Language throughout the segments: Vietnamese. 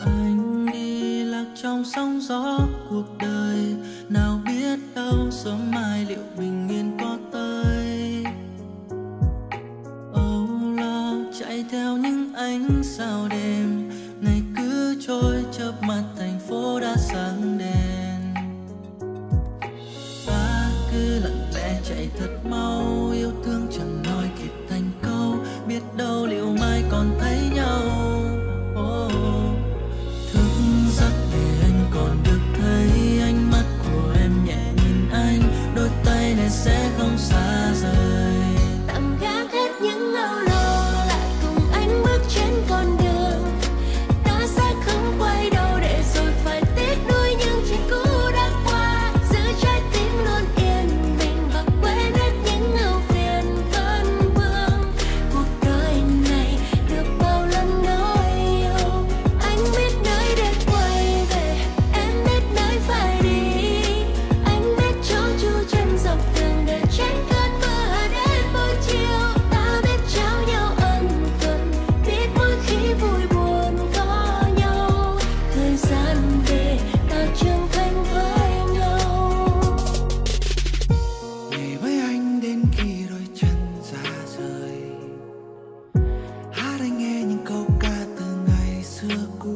Anh đi lạc trong sóng gió cuộc đời, nào biết đâu sớm mai liệu bình yên có tới. Âu lo chạy theo những ánh sao đêm, ngày cứ trôi chớp mắt thành phố đã sáng đèn. Ta cứ lặng lẽ chạy thật mau, yêu thương chẳng nói kịp thành câu, biết đâu liệu mai còn thấy nhau. Thức giấc để anh còn được thấy ánh mắt của em nhẹ nhìn anh, đôi tay này sẽ không xa rời. Tạm gác hết những âu lo, lại cùng anh bước trên con đường. Ta sẽ không quay đầu để rồi phải tiếc nuối những chuyện cũ đã qua, giữ trái tim luôn yên bình và quên hết những ưu phiền cơn vương. Cuộc đời này được bao lần nói yêu, anh biết nơi để quay về, em biết nơi phải đi. Anh biết chỗ chu chân dọc đường để tránh cơn mưa đến buổi chiều. Ta biết trao nhau ân cần, biết mỗi khi vui buồn có nhau. Thời gian về ta trưởng thành với nhau. Ngày với anh đến khi đôi chân ra rời, hát anh nghe những câu ca từ ngày xưa cũ,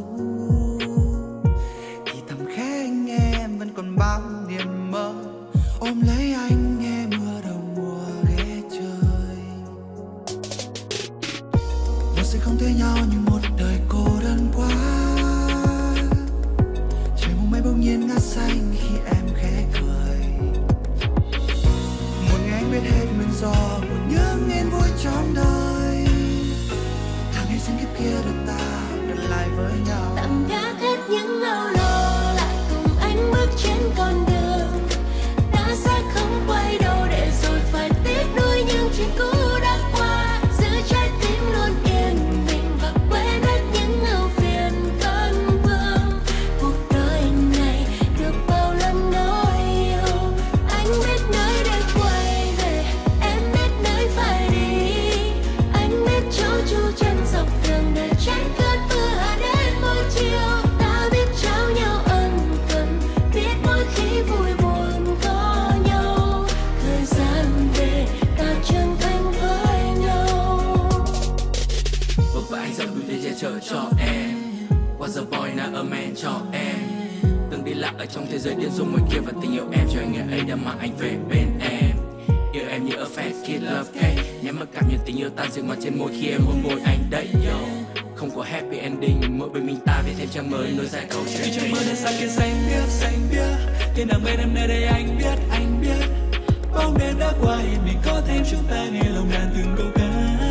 thì thầm khẽ anh nghe em vẫn còn bao niềm mơ. Ôm lấy anh nghe mưa đầu mùa ghé trời. Và sẽ không thấy nhau như một đời cô đơn quá. Trời mong mây bỗng nhiên ngát xanh khi em khẽ cười. Một ngày anh biết hết nguyên do của những yên vui trong đời. Tháng ngày sinh kiếp kia đôi ta gần lại với nhau. Tạm gác hết những âu lo, lại cùng anh bước trên con đường. Ta sẽ không quay đầu để rồi phải tiếc nuối những chuyện cũ đã qua, giữ trái tim luôn yên bình và quên hết những ưu phiền cơn vương. Cuộc đời này được bao lần nói yêu, anh biết nơi để quay về, em biết nơi phải đi. Anh biết chỗ chu chân dọc đường để tránh cơn mưa đến buổi chiều. Ta biết trao nhau ân cần, biết mỗi khi vui buồn có nhau. Thời gian về ta trưởng thành với nhau. Vất vả anh dần đủ để che chở cho em. Was a boy not a man cho em. Từng đi lạc ở trong thế giới điên rồ ngoài kia, và tình yêu em cho anh ngày ấy đã mang anh về bên em. Yêu em như a fat kid love cake, nhắm mắt cảm nhận tình yêu ta dừng mặt trên môi khi em hôn môi anh đấy yo. Không có happy ending, mỗi bên mình ta viết thêm trang mới nối dài câu chuyện. Khi trong mơ đến xa kia xanh biếc, thiên đàng bên em nơi đây anh biết. Bóng đêm đã qua yên bình có thêm chúng ta nghe lòng đàn từng câu ca.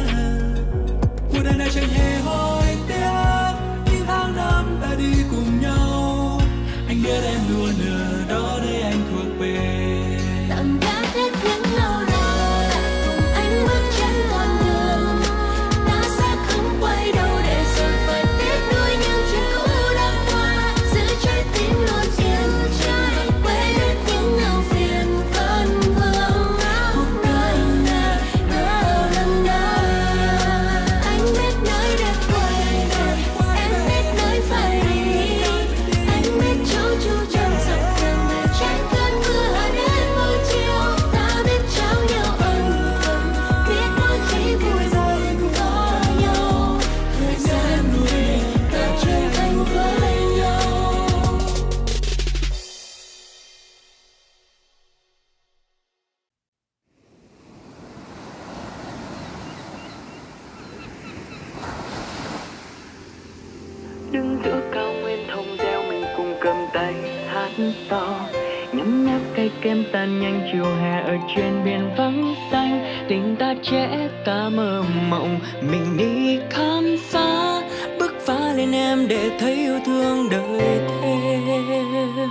Cuộc đời này chẳng hề hối tiếc, những tháng năm ta đi cùng nhau. Anh biết em luôn ở đó nơi anh thuộc về. Tạm gác hết những âu lo, lại cùng anh bước trên con đường. Ta sẽ không quay đầu để rồi phải tiếc nuối những chuyện cũ đã qua, giữ trái tim luôn yên bình và quên hết những ưu phiền cơn vương. Cuộc đời này được bao lần nói yêu, anh biết nơi để quay về, em biết nơi phải đi. Anh biết chỗ chu chân dọc đường để tránh cơn mưa đến buổi chiều. Ta biết trao nhau ân cần, biết mỗi khi vui buồn có nhau. Thời gian về ta trưởng thành với nhau. Đứng giữa cao nguyên thông reo mình cùng cầm tay hát to, nhấm nháp cây kem tan nhanh chiều hè ở trên biển vắng xanh. Tình ta trẻ ta mơ mộng, mình đi khám phá, bước phá lên em để thấy yêu thương đời thêm.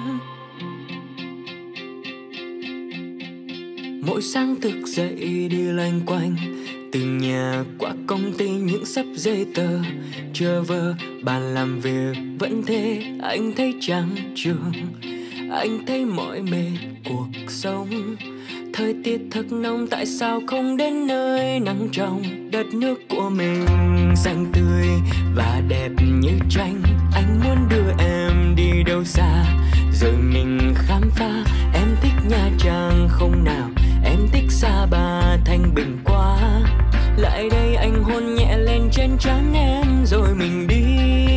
Mỗi sáng thức dậy đi loanh quanh, từ nhà qua công ty những sắp giấy tờ chờ vờ, bàn làm việc vẫn thế. Anh thấy chán trường, anh thấy mỏi mệt cuộc sống. Thời tiết thật nóng, tại sao không đến nơi nắng trong đất nước của mình xanh tươi và đẹp như tranh. anh muốn đưa em đi đâu xa, rồi mình khám phá. Em thích Nha Trang không nào, em thích Sapa Thanh Bình quá. Lại đây anh hôn nhẹ lên trên trán em rồi mình đi.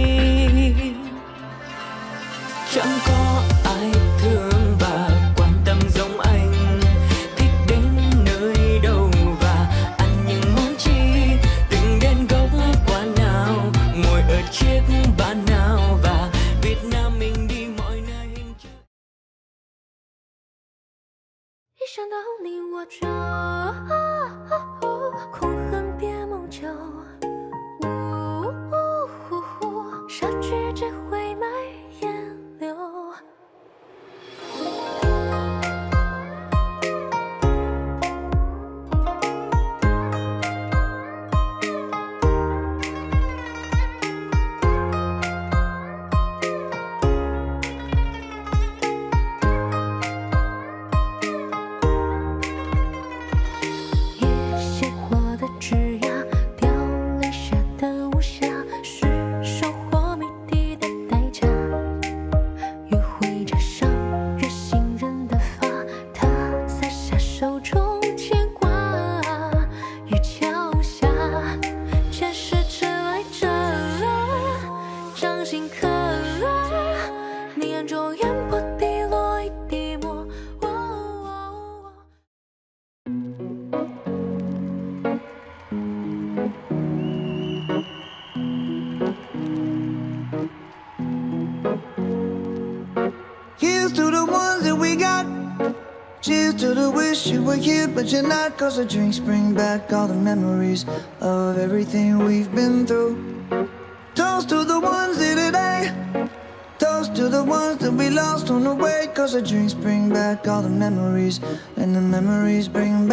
Chẳng có ai thương và quan tâm giống anh, thích đến nơi đâu và ăn những món chi. Từng đến góc quán nào, ngồi ở chiếc bàn nào, và Việt Nam mình đi mọi nơi hình trời. 一想到你我就苦恨别梦久，杀去只会来烟流。 But you're not, 'cause the drinks bring back all the memories of everything we've been through. Toast to the ones here today, toast to the ones that we lost on the way, 'cause the drinks bring back all the memories, and the memories bring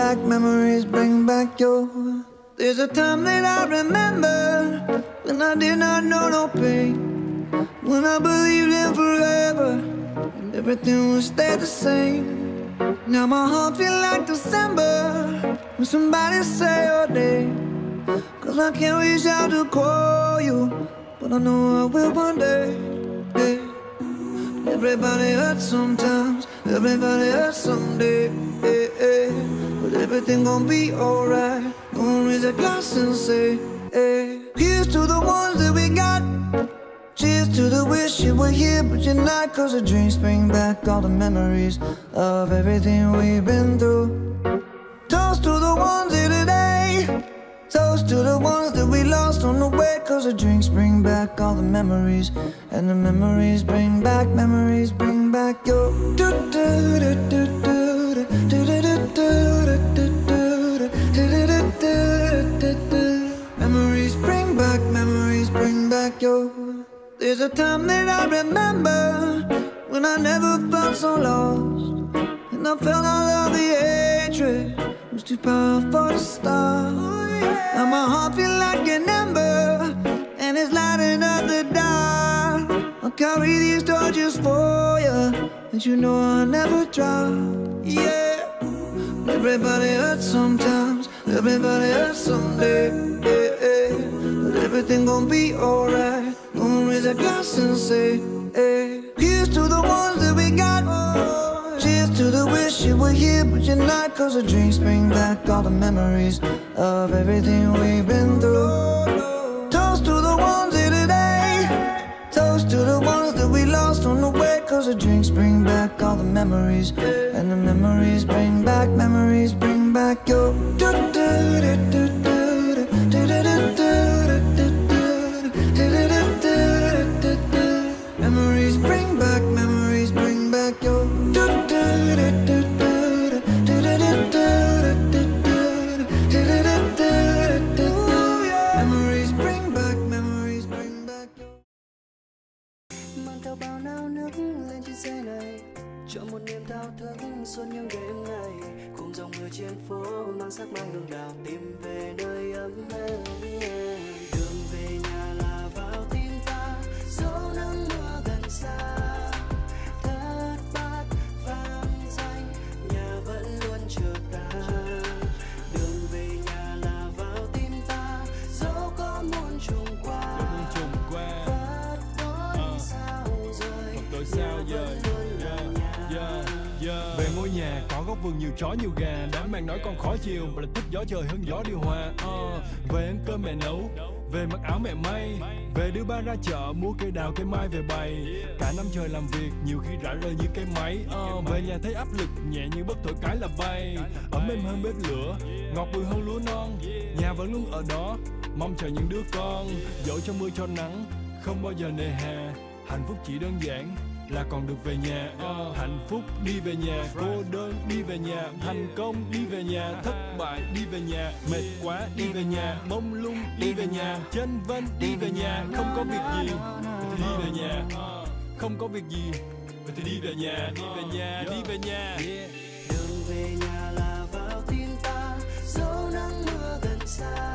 back your. There's a time that I remember when I did not know no pain, when I believed in forever and everything would stay the same. Now my heart feels like December when somebody say your name, 'cause I can't reach out to call you, but I know I will one day. Yeah. Everybody hurts sometimes, everybody hurts someday. Yeah, yeah. But everything gon' be alright. Gonna raise a glass and say, hey. Here's to the ones that we got. Cheers to the wish you were here, but you're not, 'cause the drinks bring back all the memories of everything we've been through. Toast to the ones here today, toast to the ones that we lost on the way, 'cause the drinks bring back all the memories, and the memories bring back your. Memories bring back your. There's a time that I remember when I never felt so lost, and I felt all of the hatred was too powerful to stop. Now my heart feels like an ember, and it's lighting up the dark. I'll carry these torches for you, and you know I'll never drop. Yeah. Everybody hurts sometimes, everybody hurts someday. Yeah, yeah. But everything gon' be alright. Gonna raise a glass and say, hey. Here's to the ones that we got. Cheers to the wish you were here, but you're not, 'cause the drinks bring back all the memories of everything we've been through. Toast to the ones here today, toast to the ones that we lost on the way, 'cause the drinks bring back all the memories, and the memories bring back your. Memories bring back your. Memories bring back your. Mang theo bao nao nước lên trên xe này, cho một niềm thao thức suốt những đêm ngày. Cùng dòng mưa trên phố mang sắc mai hương đào, tìm về nơi ấm êm. Đường về nhà là vào tim ta, dẫu nắng mưa gần xa. Thất bát vang danh, nhà vẫn luôn chờ ta. Đường về nhà là vào tim ta, dẫu có muôn trùng qua. Vất vối nhà, có góc vườn nhiều chó nhiều gà, đám mang nói con khó chiều mà là thích gió trời hơn gió điều hòa. Về ăn cơm mẹ nấu, về mặc áo mẹ may, về đưa ba ra chợ mua cây đào cây mai về bày. Cả năm trời làm việc nhiều khi rã rời như cây máy. Về nhà thấy áp lực nhẹ như bất thổi cái là bay. Ấm êm hơn bếp lửa, ngọt bùi hơn lúa non. Nhà vẫn luôn ở đó, mong chờ những đứa con. Dẫu cho mưa cho nắng, không bao giờ nề hà. Hạnh phúc chỉ đơn giản là còn được về nhà. Hạnh phúc đi về nhà, cô đơn đi về nhà, thành công đi về nhà, thất bại đi về nhà, mệt quá đi về nhà, mông lung đi về nhà, chênh vênh đi về nhà. Không có việc gì thì đi về nhà, không có việc gì thì đi về nhà, đi về nhà, đi về nhà. Đường về nhà là vào tim ta, dẫu nắng mưa gần xa.